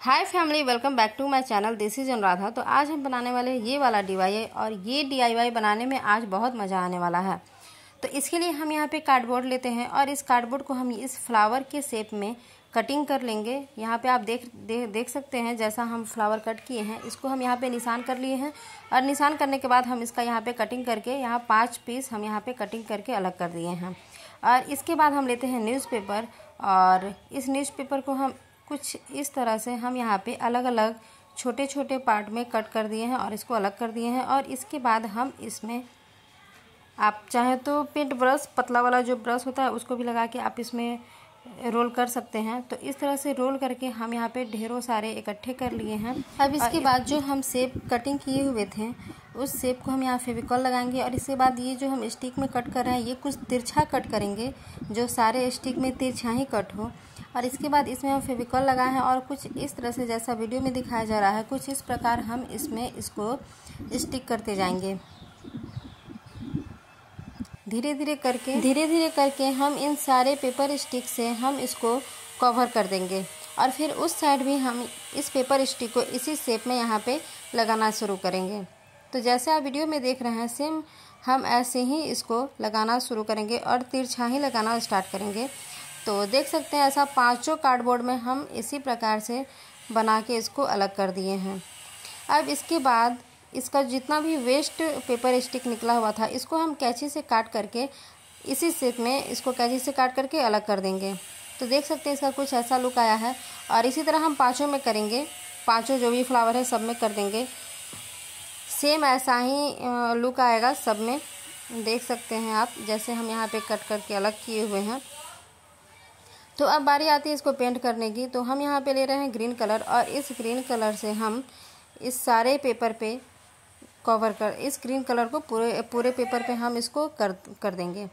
Hi family, welcome back to my channel. This is Anuradha. तो आज हम बनाने वाले हैं ये वाला DIY और ये DIY बनाने में आज बहुत मज़ा आने वाला है। तो इसके लिए हम यहाँ पे कार्डबोर्ड लेते हैं और इस कार्डबोर्ड को हम इस फ्लावर के शेप में कटिंग कर लेंगे। यहाँ पे आप देख सकते हैं जैसा हम फ्लावर कट किए हैं, इसको हम यहाँ पे निशान कर लिए हैं और निशान करने के बाद हम इसका यहाँ पे कटिंग करके यहाँ 5 पीस हम यहाँ पे कटिंग करके अलग कर दिए हैं। और इसके बाद हम लेते हैं न्यूज़पेपर और इस न्यूज़पेपर को हम कुछ इस तरह से हम यहाँ पे अलग अलग छोटे छोटे पार्ट में कट कर दिए हैं और इसको अलग कर दिए हैं। और इसके बाद हम इसमें आप चाहे तो पेंट ब्रश, पतला वाला जो ब्रश होता है उसको भी लगा के आप इसमें रोल कर सकते हैं। तो इस तरह से रोल करके हम यहाँ पे ढेरों सारे इकट्ठे कर लिए हैं। अब इसके बाद जो हम शेप कटिंग किए हुए थे उस शेप को हम यहाँ फेविकॉल लगाएंगे और इसके बाद ये जो हम स्टिक में कट कर रहे हैं ये कुछ तिरछा कट करेंगे, जो सारे स्टिक में तिरछा ही कट हो। और इसके बाद इसमें हम फेविकॉल लगाए हैं और कुछ इस तरह से जैसा वीडियो में दिखाया जा रहा है कुछ इस प्रकार हम इसमें इसको स्टिक करते जाएंगे। धीरे धीरे करके हम इन सारे पेपर स्टिक से हम इसको कवर कर देंगे और फिर उस साइड भी हम इस पेपर स्टिक को इसी शेप में यहाँ पे लगाना शुरू करेंगे। तो जैसे आप वीडियो में देख रहे हैं सेम हम ऐसे ही इसको लगाना शुरू करेंगे और तिरछा ही लगाना स्टार्ट करेंगे। तो देख सकते हैं ऐसा 5 कार्डबोर्ड में हम इसी प्रकार से बना के इसको अलग कर दिए हैं। अब इसके बाद इसका जितना भी वेस्ट पेपर स्टिक निकला हुआ था इसको हम कैंची से काट करके इसी शेप में इसको कैंची से काट करके अलग कर देंगे। तो देख सकते हैं इसका कुछ ऐसा लुक आया है और इसी तरह हम 5 में करेंगे। 5 जो भी फ्लावर है सब में कर देंगे, सेम ऐसा ही लुक आएगा सब में। देख सकते हैं आप जैसे हम यहाँ पे कट करके अलग किए हुए हैं। तो अब बारी आती है इसको पेंट करने की। तो हम यहाँ पे ले रहे हैं ग्रीन कलर और इस ग्रीन कलर से हम इस सारे पेपर पे कवर कर इस ग्रीन कलर को पूरे पेपर पे हम इसको कर देंगे।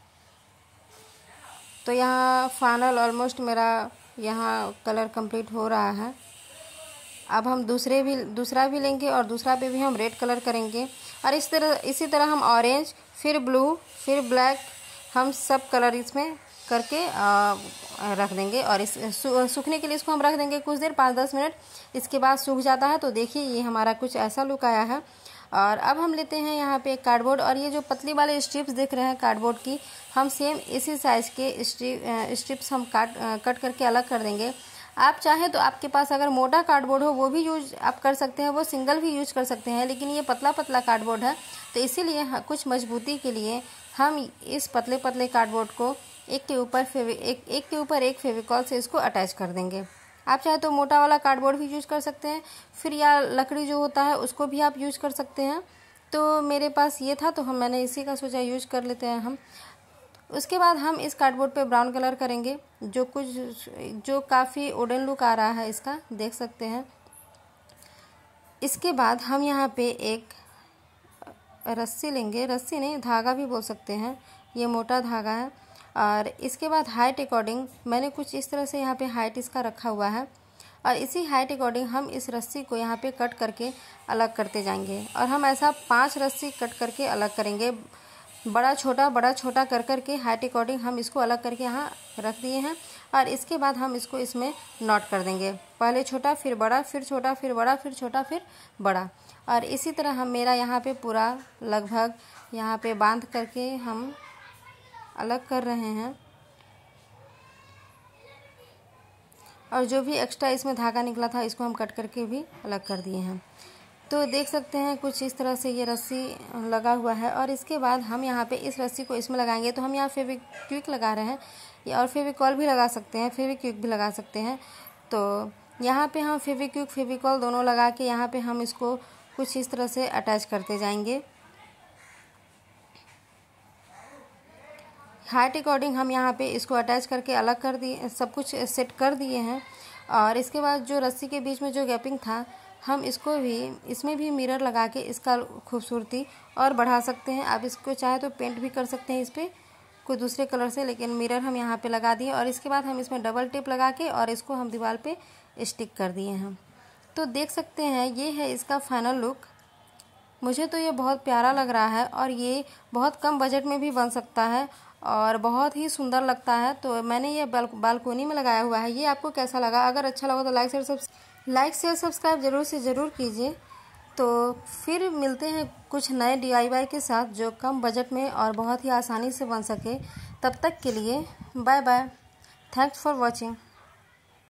तो यहाँ फाइनल ऑलमोस्ट मेरा यहाँ कलर कंप्लीट हो रहा है। अब हम दूसरा भी लेंगे और दूसरा पे भी हम रेड कलर करेंगे और इसी तरह हम ऑरेंज, फिर ब्लू, फिर ब्लैक, हम सब कलर इसमें करके रख देंगे। और इस सूखने के लिए इसको हम रख देंगे कुछ देर, 5-10 मिनट। इसके बाद सूख जाता है। तो देखिए ये हमारा कुछ ऐसा लुक आया है। और अब हम लेते हैं यहाँ पे एक कार्डबोर्ड और ये जो पतली वाले स्ट्रिप्स देख रहे हैं कार्डबोर्ड की, हम सेम इसी साइज़ के स्ट्रिप्स हम कट करके अलग कर देंगे। आप चाहें तो आपके पास अगर मोटा कार्डबोर्ड हो वो भी यूज आप कर सकते हैं, वो सिंगल भी यूज कर सकते हैं, लेकिन ये पतला पतला कार्डबोर्ड है तो इसीलिए कुछ मजबूती के लिए हम इस पतले पतले कार्डबोर्ड को एक के ऊपर एक फेविकॉल से इसको अटैच कर देंगे। आप चाहे तो मोटा वाला कार्डबोर्ड भी यूज कर सकते हैं, फिर या लकड़ी जो होता है उसको भी आप यूज कर सकते हैं। तो मेरे पास ये था तो मैंने इसी का सोचा यूज कर लेते हैं हम। उसके बाद हम इस कार्डबोर्ड पे ब्राउन कलर करेंगे जो काफ़ी वुडन लुक आ रहा है इसका, देख सकते हैं। इसके बाद हम यहाँ पे एक रस्सी लेंगे, रस्सी नहीं धागा भी बोल सकते हैं, ये मोटा धागा है। और इसके बाद हाइट अकॉर्डिंग मैंने कुछ इस तरह से यहाँ पे हाइट इसका रखा हुआ है और इसी हाइट अकॉर्डिंग हम इस रस्सी को यहाँ पे कट करके अलग करते जाएंगे। और हम ऐसा 5 रस्सी कट करके अलग करेंगे, बड़ा छोटा कर करके हाइट अकॉर्डिंग हम इसको अलग करके यहाँ रख दिए हैं। और इसके बाद हम इसको इसमें नॉट कर देंगे, पहले छोटा फिर बड़ा, फिर छोटा फिर बड़ा, फिर छोटा फिर बड़ा। और इसी तरह हम मेरा यहाँ पे पूरा लगभग यहाँ पे बांध करके हम अलग कर रहे हैं। और जो भी एक्स्ट्रा इसमें धागा निकला था इसको हम कट करके भी अलग कर दिए हैं। तो देख सकते हैं कुछ इस तरह से ये रस्सी लगा हुआ है। और इसके बाद हम यहाँ पे इस रस्सी को इसमें लगाएंगे। तो हम यहाँ फेविक्विक लगा रहे हैं और फेविकॉल भी लगा सकते हैं, फेविक्विक भी लगा सकते हैं। तो यहाँ पे हम फेविकॉल दोनों लगा के यहाँ पे हम इसको कुछ इस तरह से अटैच करते जाएंगे। हाइट अकॉर्डिंग हम यहाँ पे इसको अटैच करके अलग कर दिए, सब कुछ सेट कर दिए हैं। और इसके बाद जो रस्सी के बीच में जो गैपिंग था हम इसमें भी मिरर लगा के इसका खूबसूरती और बढ़ा सकते हैं। आप इसको चाहे तो पेंट भी कर सकते हैं इस पर कोई दूसरे कलर से, लेकिन मिरर हम यहाँ पे लगा दिए। और इसके बाद हम इसमें डबल टेप लगा के और इसको हम दीवार पे स्टिक कर दिए हैं। तो देख सकते हैं ये है इसका फाइनल लुक। मुझे तो ये बहुत प्यारा लग रहा है और ये बहुत कम बजट में भी बन सकता है और बहुत ही सुंदर लगता है। तो मैंने ये बालकोनी में लगाया हुआ है। ये आपको कैसा लगा? अगर अच्छा लगा तो लाइक शेयर सब्सक्राइब जरूर से ज़रूर कीजिए। तो फिर मिलते हैं कुछ नए DIY के साथ जो कम बजट में और बहुत ही आसानी से बन सके। तब तक के लिए bye bye. Thanks for watching.